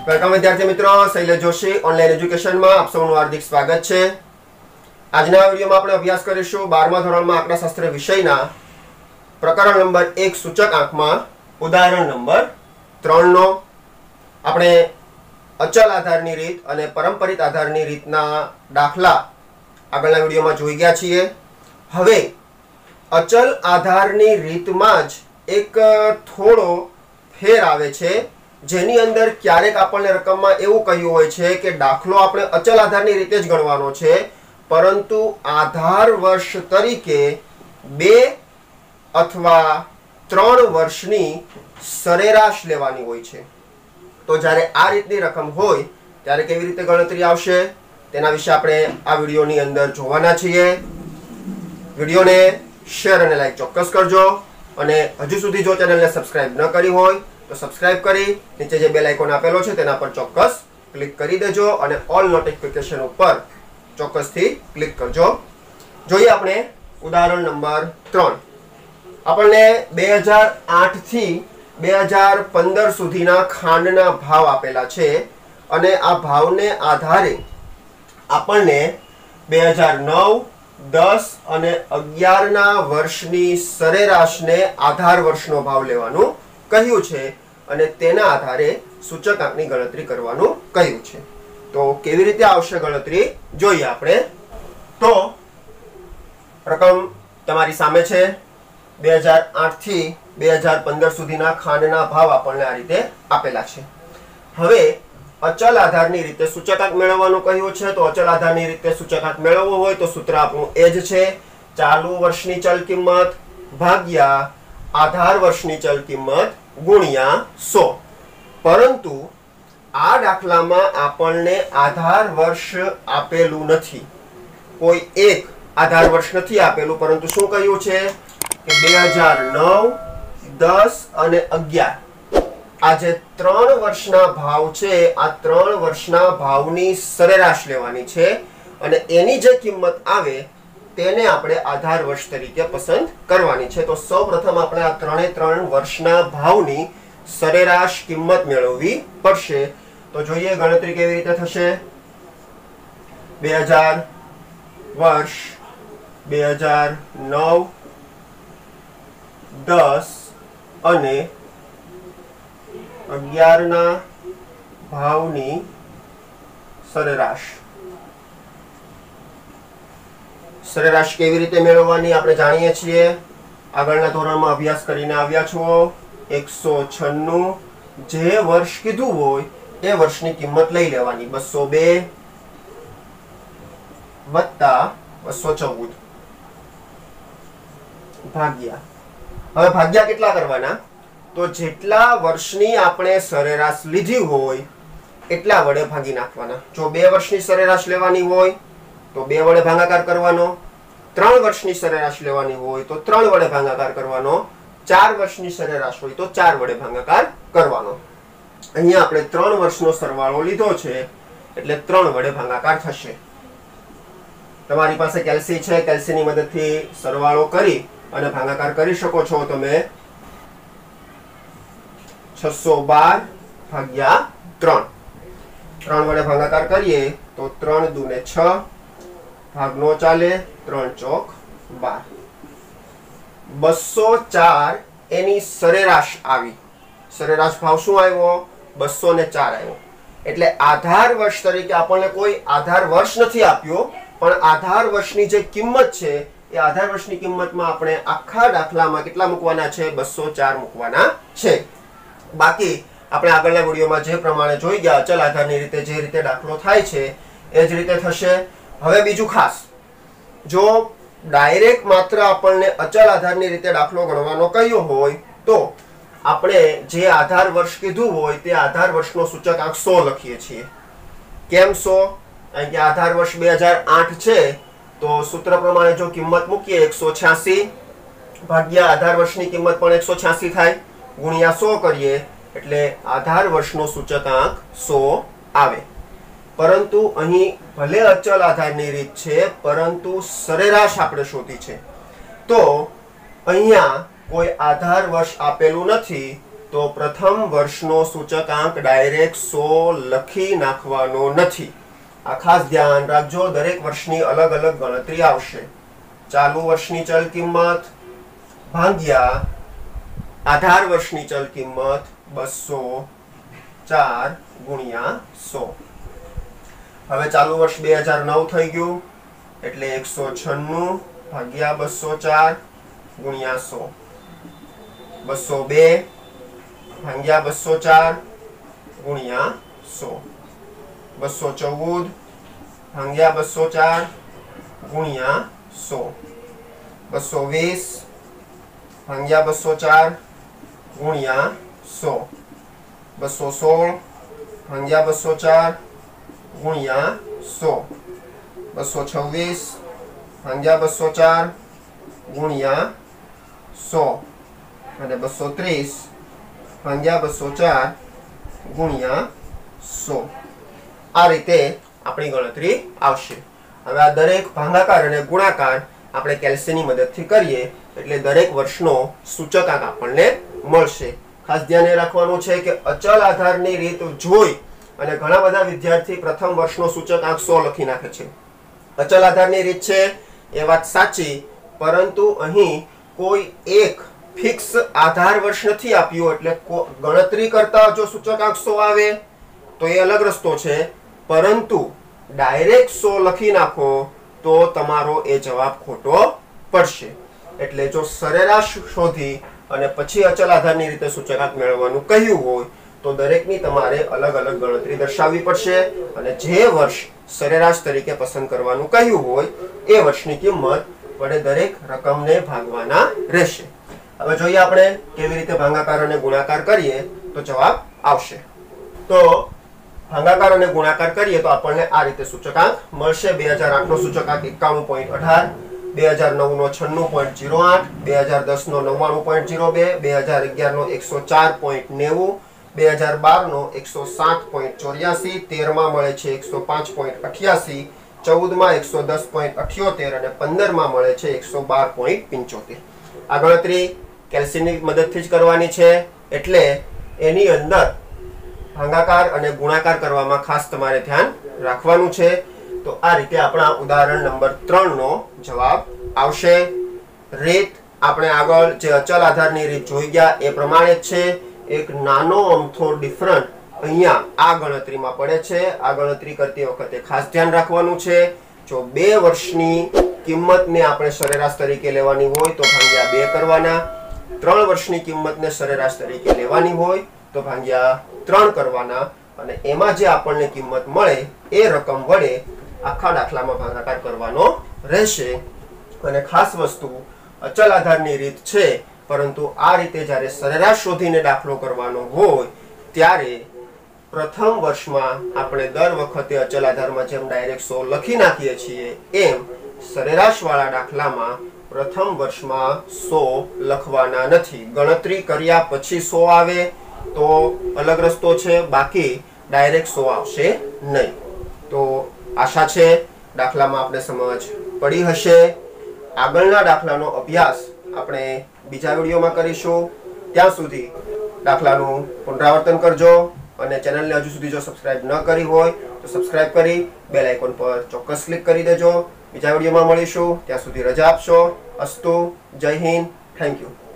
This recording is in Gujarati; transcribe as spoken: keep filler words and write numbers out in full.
વેલકમ વિદ્યાર્થી મિત્રો, શૈલેષ જોશી ઓનલાઈન એજ્યુકેશનમાં આપ સૌનું હાર્દિક સ્વાગત છે। આજના વિડીયોમાં આપણે અભ્યાસ કરીશું બારમા ધોરણમાં આંકડાશાસ્ત્ર વિષયના પ્રકરણ નંબર એક સૂચક આંકમાં ઉદાહરણ નંબર ત્રણ નો આપણે અચલ આધારની રીત અને પરંપરિત આધારની રીતના દાખલા આગળના વિડીયોમાં જોઈ ગયા છીએ। હવે અચલ આધારની રીતમાં જ એક થોડો ફેર આવે છે, જેની અંદર ક્યારેક આપણને રકમમાં એવું કહ્યું હોય છે કે દાખલો આપણે અચલ આધારની રીતે જ ગણવાનો છે, પરંતુ આધાર વર્ષ તરીકે બે અથવા ત્રણ વર્ષની સરેરાશ લેવાની હોય છે। તો જ્યારે આ રીતની રકમ હોય ત્યારે કેવી રીતે ગણતરી આવશે તેના વિશે આપણે આ વિડીયોની અંદર જોવાના છીએ। વિડીયોને શેર અને લાઈક ચોક્કસ કરજો અને હજુ સુધી જો ચેનલને સબસ્ક્રાઇબ ન કરી હોય તો સબસ્ક્રાઇબ કરી નીચે જે બેલ આઇકોન આપેલો છે તેના પર ચોક્કસ ક્લિક કરી દેજો અને ઓલ નોટિફિકેશન ઉપર ચોક્કસથી ક્લિક કરજો। જોઈએ આપણે ઉદાહરણ નંબર ત્રણ। આપણને બે હજાર આઠ થી બે હજાર પંદર સુધીના ખાંડના ભાવ આપેલા છે અને આ ભાવને આધારે આપણને બે હજાર નવ, દસ અને અગિયાર ના વર્ષની સરેરાશને આધાર વર્ષનો ભાવ લેવાનું કહ્યું છે અને તેના આધારે સૂચકાંકની ગણતરી કરવાનું કહ્યું છે। તો કેવી રીતે આવશે ગણતરી જોઈએ આપણે। તો રકમ તમારી સામે છે। બે હજાર આઠ થી બે હજાર પંદર સુધીના ખાંડના ભાવ આપણને આ રીતે આપેલા છે। હવે અચલ આધારની રીતે સૂચકાંક મેળવવાનું કહ્યું છે, તો અચલ આધારની રીતે સૂચકાંક મેળવવો હોય તો સૂત્ર આપણું એ જ છે, ચાલુ વર્ષની ચલ કિંમત ભાગ્યા આધાર વર્ષની ચલ કિંમત ગુણ્યા સો। પરંતુ આ દાખલામાં આપણને આધાર વર્ષ આપેલું નથી, કોઈ એક આધાર વર્ષ નથી આપેલું, પરંતુ શું કહ્યું છે કે બે હજાર નવ, દસ અને અગિયાર આ જે ત્રણ વર્ષના ભાવ છે, આ ત્રણ વર્ષના ભાવની સરેરાશ લેવાની છે અને એની જે કિંમત આવે તેને આપણે આધાર વર્ષ તરીકે પસંદ કરવાની છે। તો સૌપ્રથમ આપણે આ ત્રણે ત્રણ વર્ષના ભાવની સરેરાશ કિંમત મેળવવી પડશે। તો જોઈએ ગણતરી કેવી રીતે થશે। બે હજાર વર્ષ, બે હજાર નવ, દસ અને અગિયાર ના ભાવની સરેરાશ। સરેરાશ કેવી રીતે મેળવવાની આપણે જાણીએ છીએ, આગળના ધોરણમાં અભ્યાસ કરીને આવ્યા છો। એકસો છન્નું જે વર્ષ કીધું હોય એ વર્ષની કિંમત લઈ લેવાની, બસો બે વત્તા બસો ચૌદ ભાગ્યા, હવે ભાગ્યા કેટલા કરવાના, તો જેટલા વર્ષની આપણે સરેરાશ લીધી હોય એટલા વડે ભાગી નાખવાના। જો બે વર્ષની સરેરાશ લેવાની હોય તો બે વડે ભાગાકાર કરવાનો, ત્રણ વર્ષની સરેરાશ લેવાની હોય તો ત્રણ વડે ભાગાકાર કરવાનો, ચાર વર્ષની સરેરાશ હોય તો ચાર વડે ભાગાકાર કરવાનો। અહીંયા આપણે ત્રણ વર્ષનો સરવાળો લીધો છે એટલે ત્રણ વડે ભાગાકાર થશે। તમારી પાસે કેલ્સી છે, કેલ્સીની મદદથી સરવાળો કરી અને ભાગાકાર કરી શકો છો તમે। છસો બાર ભાગ્યા ત્રણ, ત્રણ વડે ભાગાકાર કરીએ તો ત્રણ દુ ને છ, ભાગ નો ચાલે, ત્રણ ચોક બાર, બસો ચાર એની સરેરાશ આવી। સરેરાશ ભાવ શું આવ્યો, બસો ને ચાર આવ્યો। એટલે આધાર વર્ષ તરીકે આપણને કોઈ આધાર વર્ષ નથી આપ્યો, પણ આધાર વર્ષની જે કિંમત છે એ આધાર વર્ષની કિંમતમાં આપણે આખા દાખલામાં કેટલા મૂકવાના છે, બસો ચાર મૂકવાના છે। બાકી આપણે આગળના વિડીયોમાં જે પ્રમાણે જોઈ ગયા અચલ આધારની રીતે જે રીતે દાખલો થાય છે એ જ રીતે થશે। હવે બીજું ખાસ, જો ડાયરેક્ટ માત્ર આપણને અચલ આધારની રીતે દાખલો ગણવાનો કહ્યો હોય તો આપણે જે આધાર વર્ષ કીધું હોય તે આધાર વર્ષનો સૂચકાંક સો લખીએ છીએ। કેમ સો, કારણ કે આધાર વર્ષ બે હજાર આઠ છે તો સૂત્ર પ્રમાણે જો કિંમત મૂકીએ એકસો છ્યાસી ભાગ્યા આધાર વર્ષની કિંમત પણ એકસો છ્યાસી થાય, ગુણ્યા સો કરીએ એટલે આધાર વર્ષનો સૂચકાંક સો આવે। પરંતુ અહીં ભલે અચલ આધારની રીત છે પરંતુ સરેરાશ આપણે શોધી છે, તો અહીંયા કોઈ આધાર વર્ષ આપેલું નથી, तो प्रथम वर्षनो सूचकांक डायरेक्ट सौ लखी नाखवानो नथी। आ खास ध्यान राखजो, दरेक वर्षनी अलग अलग गणतरी आवशे। चालू वर्षनी चल किंमत भाग्या आधार वर्षनी चल किंमत बसो चार गुणिया सौ। हवे चालू वर्ष बे हजार नौ थई गयुं एटले एक सौ छन्नू भाग्या बसो चार गुणिया सौ। बसो बे भाग्या बसो चार गुणिया सौ। बसो चौदह भाग्या बसो चार गुणिया सौ। बसो वीस भाग्या बसो चार गुणिया सौ। बसो सोल भाग्या बसो चार गुणिया सौ। बसो छवीस भाग्या बसो चार गुणिया सौ અને બસો ત્રીસ ભાગ્યા બસો ચાર ગુણ્યા સો। આ રીતે આપણી ગણતરી આવશે। હવે આ દરેક ભાગાકાર અને ગુણાકાર આપણે કેલ્સીની મદદથી કરીએ એટલે દરેક વર્ષનો સૂચકાંક આપણને મળશે। ખાસ ધ્યાને રાખવાનું છે કે અચલ આધારની રીત જોઈ અને ઘણા બધા વિદ્યાર્થી પ્રથમ વર્ષનો સૂચકાંક સો લખી નાખે છે। અચલ આધારની રીત છે એ વાત સાચી, પરંતુ અહીં કોઈ એક ફિક્સ આધાર વર્ષ નથી આપ્યો એટલે ગણતરી કરતા જો સૂચકાંક સો આવે તો એ અલગ રસ્તો છે, પરંતુ ડાયરેક્ટ સો લખી નાખો તો તમારો એ જવાબ ખોટો પડશે। એટલે જો સરેરાશ શોધી અને પછી અચલ આધારની રીતે સૂચકાંક મેળવવાનું કહ્યું હોય તો દરેકની તમારે અલગ અલગ ગણતરી દર્શાવવી પડશે અને જે વર્ષ સરેરાશ તરીકે પસંદ કરવાનું કહ્યું હોય એ વર્ષની કિંમત વડે દરેક રકમને ભાગવાના રહેશે। હવે જોઈએ આપણે કેવી રીતે ભાગાકાર અને ગુણાકાર કરીએ તો જવાબ આવશે। તો ભાગાકાર અને ગુણાકાર કરીએ તો આપણને આ રીતે સૂચકાંક મળશે। બે હજાર આઠ નો સૂચકાંક એકાણું પોઈન્ટ અઢાર, બે હજાર નવ નો છન્નું પોઈન્ટ ઝીરો આઠ, બે હજાર દસ નો નવ્વાણું પોઈન્ટ ઝીરો બે, બે હજાર અગિયાર નો એકસો ચાર પોઈન્ટ નેવું, બે હજાર બાર નો એકસો સાત પોઈન્ટ ચોર્યાસી, તેર માં મળે છે એકસો પાંચ પોઈન્ટ અઠ્યાસી, ચૌદ માં એકસો દસ પોઈન્ટ અઠ્યોતેર અને પંદર માં મળે છે એકસો બાર પોઈન્ટ પંચોતેર। આ ગણતરી કેલ્સીની મદદથી જ કરવાની છે એટલે એની અંદર ભાગાકાર અને ગુણાકાર કરવામાં ખાસ તમારે ધ્યાન રાખવાનું છે। તો આ રીતે આપણા ઉદાહરણ નંબર ત્રણ નો જવાબ આવશે। રીત આપણે આગળ જે અચલ આધારની રીત જોઈ ગયા એ પ્રમાણે જ છે। એક નાનો અમથો ડિફરન્ટ અહીંયા આ ગણતરીમાં પડે છે। આ ગણતરી કરતી વખતે ખાસ ધ્યાન રાખવાનું છે, જો બે વર્ષની કિંમતને આપણે સરેરાશ તરીકે લેવાની હોય તો ભાગ્યા બે કરવાના, ત્રણ વર્ષની કિંમતને સરેરાશ તરીકે લેવાની હોય તો ભાગ્યા ત્રણ કરવાના અને એમાં જે આપણને કિંમત મળે એ રકમ વડે આખા દાખલામાં ભાગાકાર કરવાનો રહેશે। અને ખાસ વસ્તુ અચલ આધારની રીત છે, પરંતુ આ રીતે જ્યારે સરેરાશ શોધીને દાખલો કરવાનો હોય ત્યારે પ્રથમ વર્ષમાં આપણે દર વખતે અચલ આધારમાં જેમ ડાયરેક્ટ સો લખી નાખીએ છીએ એમ સરેરાશ વાળા દાખલામાં પ્રથમ વર્ષમાં સો લખવાના નથી। ગણતરી કર્યા પછી સો આવે તો અલગ રસ્તો છે, બાકી ડાયરેક્ટ સો આવશે નહીં। તો આશા છે દાખલામાં આપણે સમજ પડી હશે। આગળના દાખલાનો અભ્યાસ આપણે બીજા વિડીયોમાં કરીશું। ત્યાં સુધી દાખલાનું પુનરાવર્તન કરજો અને ચેનલને હજુ સુધી જો સબસ્ક્રાઇબ ન કરી હોય તો સબસ્ક્રાઇબ કરી બેલ આઇકોન પર ચોક્કસ ક્લિક કરી દેજો। બીજા વિડીયોમાં મળીશું, ત્યાં સુધી રજા આપશો। અસ્તુ, જય હિન્દ, થેન્ક યુ।